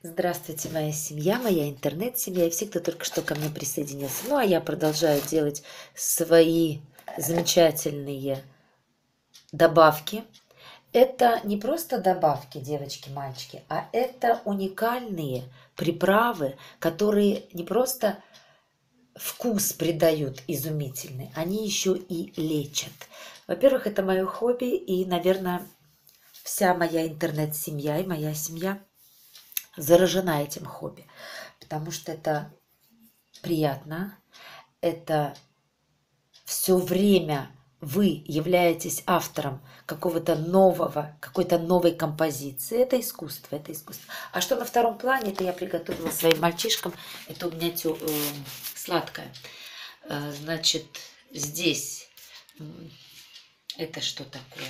Здравствуйте, моя семья, моя интернет-семья и все, кто только что ко мне присоединился. Ну, а я продолжаю делать свои замечательные добавки. Это не просто добавки, девочки, мальчики, а это уникальные приправы, которые не просто вкус придают изумительный, они еще и лечат. Во-первых, это мое хобби, и, наверное, вся моя интернет-семья и моя семья заражена этим хобби, потому что это приятно, это все время вы являетесь автором какого-то нового, какой-то новой композиции. Это искусство, это искусство. А что на втором плане, это я приготовила своим мальчишкам. Это у меня сладкое. Значит, здесь это что такое?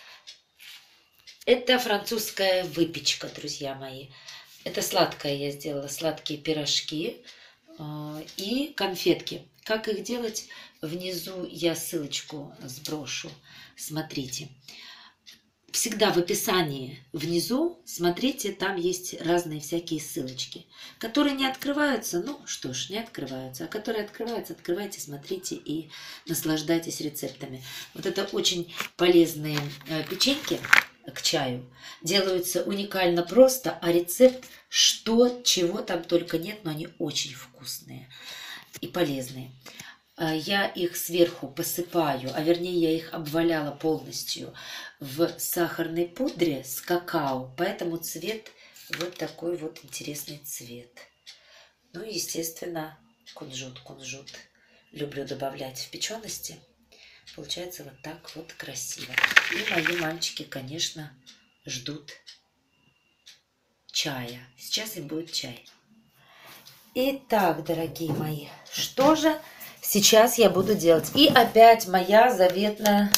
Это французская выпечка, друзья мои. Это сладкое я сделала, сладкие пирожки и конфетки. Как их делать? Внизу я ссылочку сброшу. Смотрите. Всегда в описании внизу, смотрите, там есть разные всякие ссылочки, которые не открываются, ну что ж, не открываются, а которые открываются, открывайте, смотрите и наслаждайтесь рецептами. Вот это очень полезные печеньки к чаю. Делаются уникально просто, а рецепт, что, чего там только нет, но они очень вкусные и полезные. Я их сверху посыпаю, а вернее я их обваляла полностью в сахарной пудре с какао, поэтому цвет вот такой вот интересный цвет. Ну и, естественно, кунжут. Кунжут люблю добавлять в печености. Получается вот так вот красиво. И мои мальчики, конечно, ждут чая. Сейчас им будет чай. Итак, дорогие мои, что же сейчас я буду делать? И опять моя заветная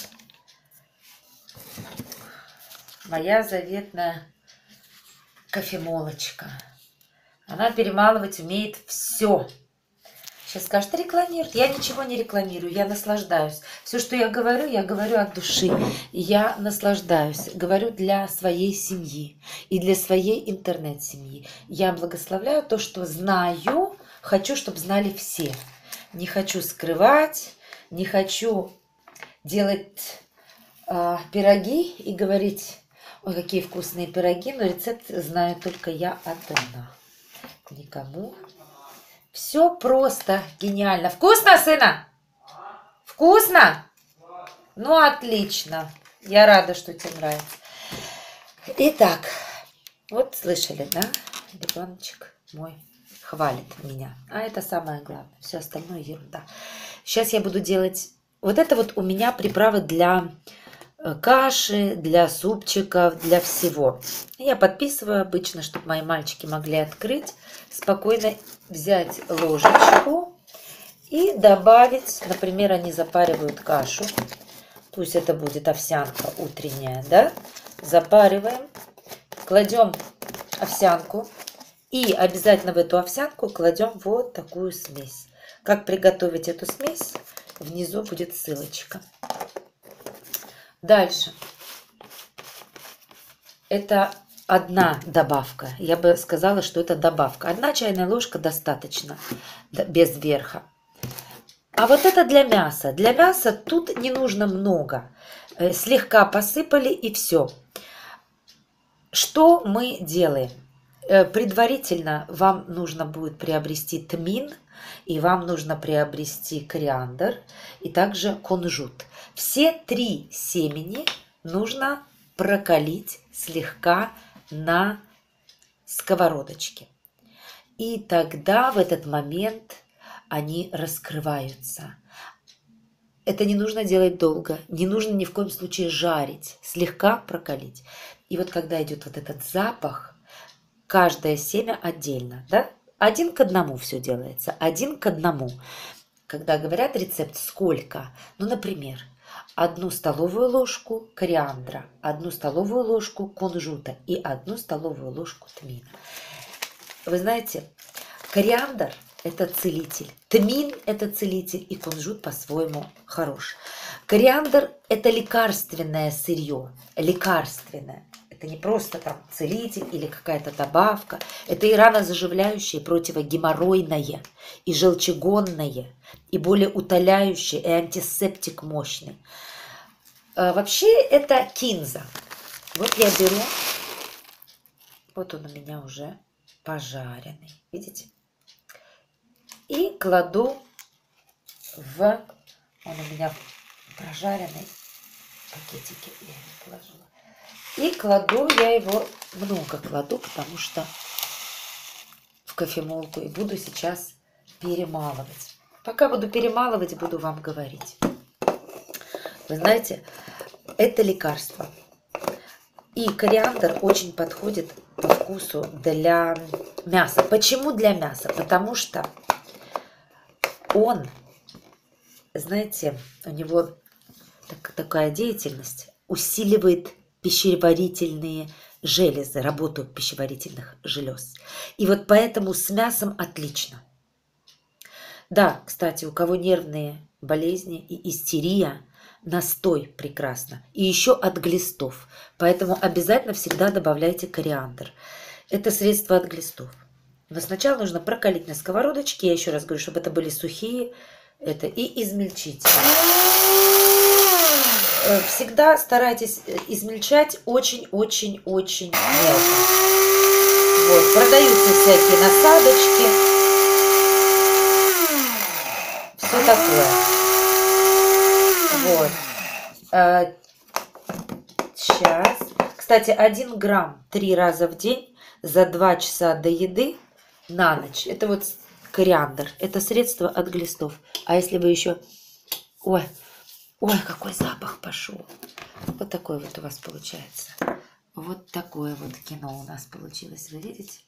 кофемолочка. Она перемалывать умеет все. Сейчас скажет, рекламирует. Я ничего не рекламирую, я наслаждаюсь. Все, что я говорю от души. Я наслаждаюсь. Говорю для своей семьи и для своей интернет-семьи. Я благословляю то, что знаю, хочу, чтобы знали все. Не хочу скрывать, не хочу делать пироги и говорить, ой, какие вкусные пироги, но рецепт знаю только я одна. Никому. Все просто гениально. Вкусно, сына? Вкусно? Ну, отлично. Я рада, что тебе нравится. Итак, вот слышали, да? Ребеночек мой хвалит меня. А это самое главное. Все остальное ерунда. Сейчас я буду делать... Вот это вот у меня приправы для каши, для супчиков, для всего. Я подписываю обычно, чтобы мои мальчики могли открыть, спокойно взять ложечку и добавить, например, они запаривают кашу, пусть это будет овсянка утренняя, да, запариваем, кладем овсянку и обязательно в эту овсянку кладем вот такую смесь. Как приготовить эту смесь, внизу будет ссылочка. Дальше. Это одна добавка. Я бы сказала, что это добавка. 1 чайная ложка достаточно, без верха. А вот это для мяса. Для мяса тут не нужно много. Слегка посыпали и все. Что мы делаем? Предварительно вам нужно будет приобрести тмин, и вам нужно приобрести кориандр, и также кунжут. Все 3 семени нужно прокалить слегка на сковородочке. И тогда в этот момент они раскрываются. Это не нужно делать долго, не нужно ни в коем случае жарить, слегка прокалить. И вот когда идет вот этот запах, каждое семя отдельно, да? 1 к 1 все делается, 1 к 1. Когда говорят рецепт сколько, ну, например, 1 столовую ложку кориандра, 1 столовую ложку кунжута и 1 столовую ложку тмина. Вы знаете, кориандр – это целитель, тмин – это целитель, и кунжут по-своему хорош. Кориандр – это лекарственное сырье, лекарственное. Это не просто там целитель или какая-то добавка. Это и ранозаживляющее, и противогеморройное, и желчегонное, и более утоляющее, и антисептик мощный. Вообще это кинза. Вот я беру, вот он у меня уже пожаренный, видите? И кладу он у меня прожаренный, пакетики я его положила. И кладу я его, много кладу, потому что в кофемолку, и буду сейчас перемалывать. Пока буду перемалывать, буду вам говорить. Вы знаете, это лекарство. И кориандр очень подходит по вкусу для мяса. Почему для мяса? Потому что он, знаете, у него такая деятельность усиливает пищеварительные железы, работу пищеварительных желез. И вот поэтому с мясом отлично. Да, кстати, у кого нервные болезни и истерия, настой прекрасно. И еще от глистов. Поэтому обязательно всегда добавляйте кориандр. Это средство от глистов. Но сначала нужно прокалить на сковородочке. Я еще раз говорю, чтобы это были сухие. И измельчить. Всегда старайтесь измельчать очень-очень-очень мелко. Вот, продаются всякие насадочки. Все такое. Вот. Сейчас. Кстати, 1 грамм 3 раза в день за 2 часа до еды на ночь. Это вот кориандр. Это средство от глистов. А если вы еще... Ой, какой запах пошел. Вот такой вот у вас получается. Вот такое вот кино у нас получилось. Вы видите?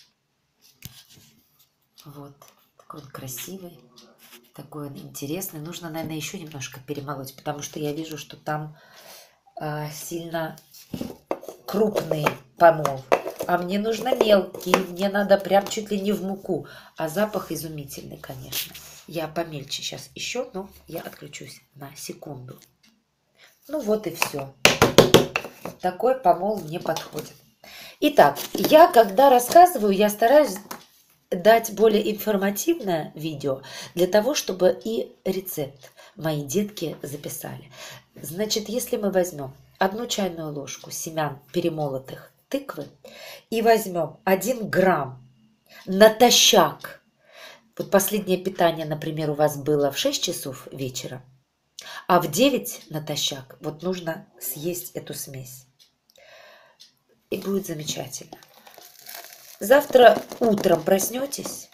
Вот. Такой он красивый. Такой он интересный. Нужно, наверное, еще немножко перемолоть, потому что я вижу, что там сильно крупный помол. А мне нужно мелкий. Мне надо прям чуть ли не в муку. А запах изумительный, конечно. Я помельче сейчас еще, но я отключусь на секунду. Ну вот и все. Такой помол мне подходит. Итак, я когда рассказываю, я стараюсь дать более информативное видео, для того, чтобы и рецепт мои детки записали. Значит, если мы возьмем 1 чайную ложку семян перемолотых тыквы и возьмем 1 грамм натощак. Вот последнее питание, например, у вас было в 6 часов вечера, а в 9 натощак вот нужно съесть эту смесь. И будет замечательно. Завтра утром проснетесь,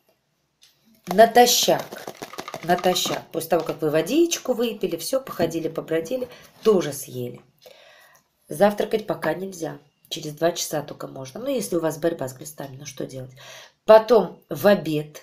натощак, после того, как вы водичку выпили, все, походили, побродили, тоже съели. Завтракать пока нельзя. Через 2 часа только можно. Ну, если у вас борьба с глистами, ну что делать? Потом в обед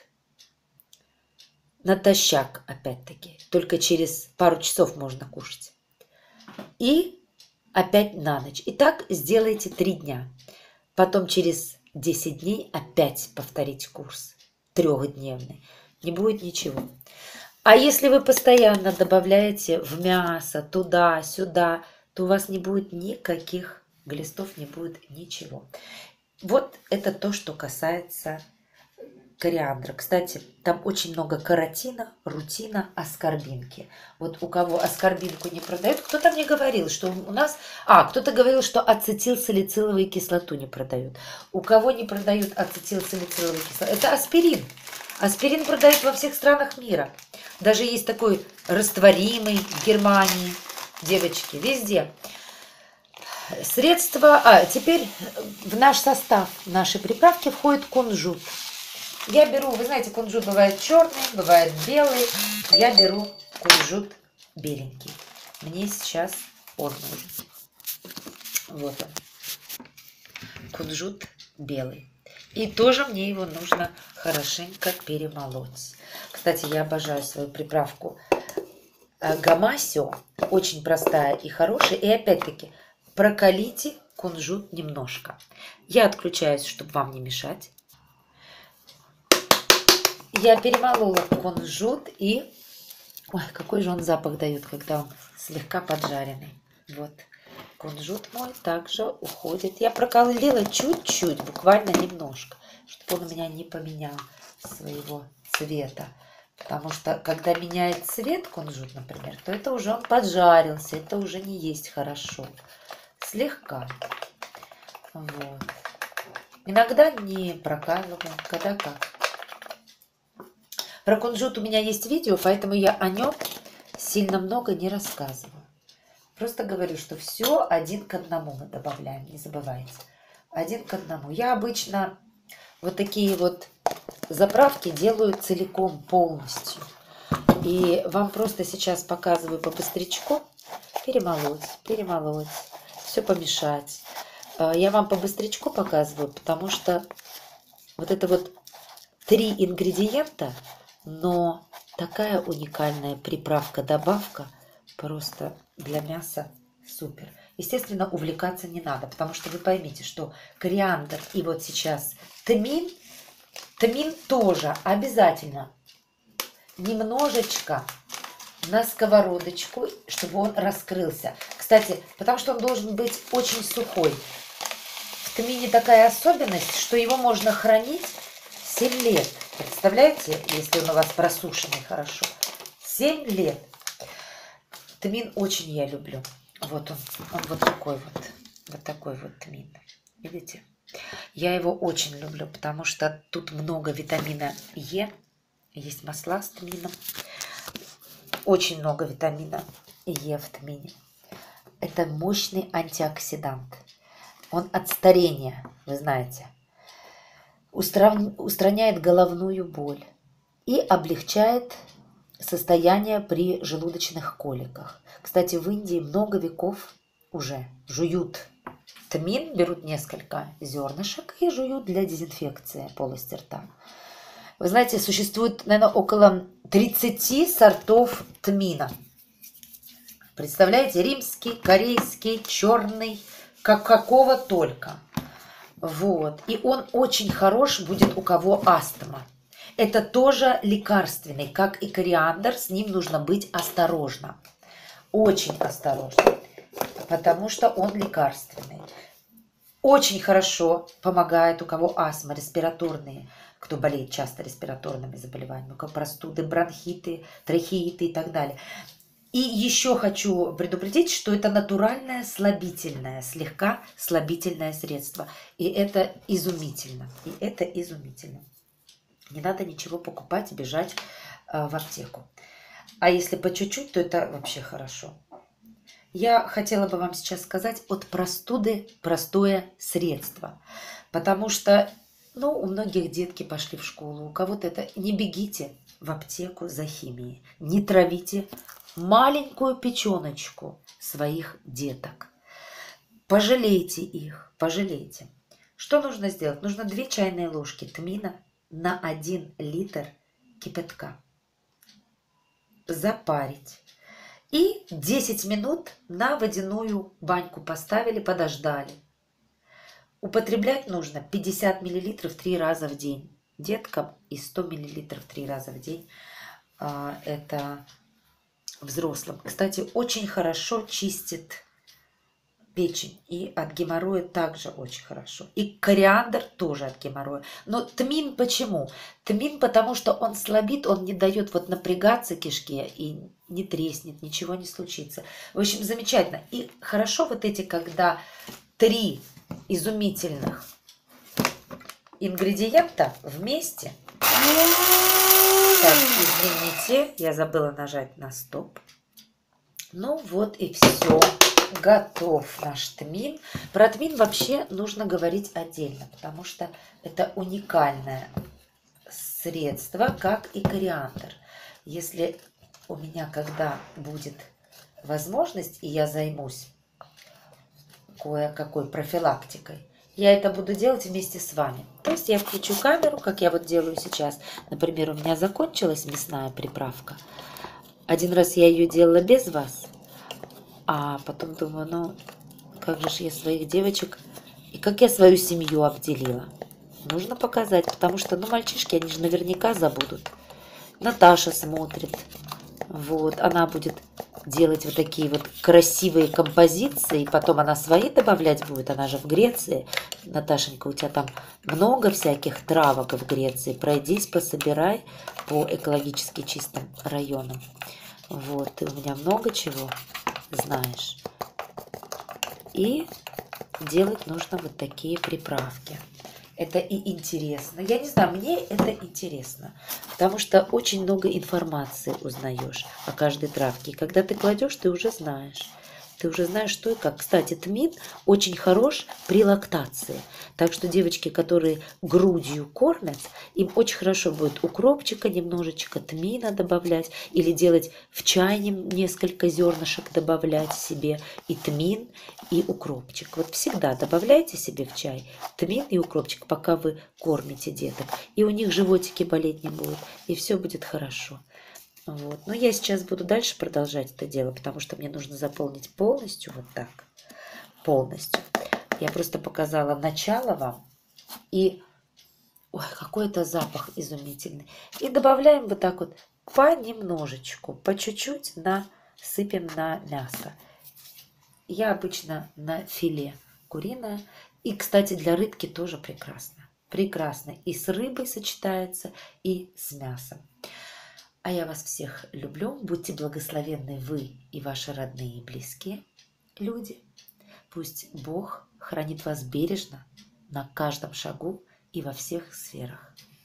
натощак, опять-таки. Только через пару часов можно кушать. И опять на ночь. И так сделайте 3 дня. Потом через 10 дней опять повторить курс. 3-дневный. Не будет ничего. А если вы постоянно добавляете в мясо, туда-сюда, то у вас не будет никаких глистов, не будет ничего. Вот это то, что касается кориандра. Кстати, там очень много каротина, рутина, аскорбинки. Вот у кого аскорбинку не продают, кто-то мне говорил, что у нас... кто-то говорил, что ацетилсалициловую кислоту не продают. У кого не продают ацетилсалициловую кислоту? Это аспирин. Аспирин продают во всех странах мира. Даже есть такой растворимый в Германии. Девочки, везде. Средства... теперь в наш состав нашей приправки входит кунжут. Я беру, вы знаете, кунжут бывает черный, бывает белый. Я беру кунжут беленький. Мне сейчас он нужен. Вот он. Кунжут белый. И тоже мне его нужно хорошенько перемолоть. Кстати, я обожаю свою приправку гамасио. Очень простая и хорошая. И опять-таки прокалите кунжут немножко. Я отключаюсь, чтобы вам не мешать. Я перемолола кунжут и... Ой, какой же он запах дает, когда он слегка поджаренный. Вот. Кунжут мой также уходит. Я прокалила чуть-чуть, буквально немножко, чтобы он у меня не поменял своего цвета. Потому что, когда меняет цвет кунжут, например, то это уже он поджарился, это уже не есть хорошо. Слегка. Вот. Иногда не прокалываю, когда как. Про кунжут у меня есть видео, поэтому я о нем сильно много не рассказываю. Просто говорю, что все один к одному мы добавляем, не забывайте. Один к одному. Я обычно вот такие вот заправки делаю целиком, полностью. И вам просто сейчас показываю по быстрячку. Перемолоть, все помешать. Я вам по быстрячку показываю, потому что вот это вот 3 ингредиента, но такая уникальная приправка-добавка просто для мяса супер. Естественно, увлекаться не надо, потому что вы поймите, что кориандр и вот сейчас тмин тоже обязательно немножечко на сковородочку, чтобы он раскрылся. Кстати, потому что он должен быть очень сухой. В тмине такая особенность, что его можно хранить 7 лет. Представляете, если он у вас просушенный хорошо? 7 лет. Тмин очень я люблю. Вот он вот такой вот. Вот такой вот тмин. Видите? Я его очень люблю, потому что тут много витамина Е. Есть масла с тмином. Очень много витамина Е в тмине. Это мощный антиоксидант. Он от старения, вы знаете. Устраняет головную боль и облегчает состояние при желудочных коликах. Кстати, в Индии много веков уже жуют тмин, берут несколько зернышек и жуют для дезинфекции полости рта. Вы знаете, существует, наверное, около 30 сортов тмина. Представляете, римский, корейский, черный, какого только. Вот. И он очень хорош будет у кого астма. Это тоже лекарственный, как и кориандр, с ним нужно быть осторожно. Очень осторожно, потому что он лекарственный. Очень хорошо помогает у кого астма, респираторные, кто болеет часто респираторными заболеваниями, у кого простуды, бронхиты, трахеиты и так далее. И еще хочу предупредить, что это натуральное слабительное, слегка слабительное средство. И это изумительно. Не надо ничего покупать, бежать в аптеку. А если по чуть-чуть, то это вообще хорошо. Я хотела бы вам сейчас сказать от простуды простое средство. Потому что, у многих детки пошли в школу, у кого-то это... Не бегите в аптеку за химией. Не травите маленькую печеночку своих деток. Пожалейте их, пожалейте. Что нужно сделать? Нужно 2 чайные ложки тмина на 1 литр кипятка. Запарить. И 10 минут на водяную баньку поставили, подождали. Употреблять нужно 50 мл 3 раза в день. Деткам и 100 мл 3 раза в день. Это взрослым. Кстати, очень хорошо чистит печень. И от геморроя также очень хорошо. И кориандр тоже от геморроя. Но тмин почему? Тмин потому, что он слабит, он не дает напрягаться кишке и не треснет, ничего не случится. В общем, замечательно. И хорошо вот эти, когда 3 изумительных ингредиента вместе. Так, извините, я забыла нажать на стоп. Ну вот и все. Готов наш тмин. Про тмин вообще нужно говорить отдельно, потому что это уникальное средство, как и кориандр. Если у меня когда будет возможность, и я займусь кое-какой профилактикой, я это буду делать вместе с вами. То есть я включу камеру, как я делаю сейчас. Например, у меня закончилась мясная приправка. Один раз я ее делала без вас. А потом думаю, как же я своих девочек и как я свою семью обделила. Нужно показать, потому что, мальчишки, они же наверняка забудут. Наташа смотрит. Вот, она будет делать вот такие вот красивые композиции, и потом она свои добавлять будет, она же в Греции. Наташенька, у тебя там много всяких травок в Греции. Пройдись, пособирай по экологически чистым районам. Вот, ты у меня много чего знаешь. И делать нужно вот такие приправки. Это и интересно. Я не знаю, мне это интересно, потому что очень много информации узнаешь о каждой травке. И когда ты кладешь, ты уже знаешь. Ты уже знаешь, что и как. Кстати, тмин очень хорош при лактации. Так что девочки, которые грудью кормят, им очень хорошо будет укропчика немножечко, тмина добавлять. Или делать в чай несколько зернышек добавлять себе. И тмин, и укропчик. Вот всегда добавляйте себе в чай тмин и укропчик, пока вы кормите деток. И у них животики болеть не будут. И все будет хорошо. Вот. Но я сейчас буду дальше продолжать это дело, потому что мне нужно заполнить полностью вот так. Полностью. Я просто показала начало вам. И ой, какой это запах изумительный. И добавляем вот так вот понемножечку, по чуть-чуть насыпем на мясо. Я обычно на филе куриное. И, кстати, для рыбки тоже прекрасно. Прекрасно. И с рыбой сочетается, и с мясом. А я вас всех люблю. Будьте благословенны вы и ваши родные и близкие люди. Пусть Бог хранит вас бережно на каждом шагу и во всех сферах.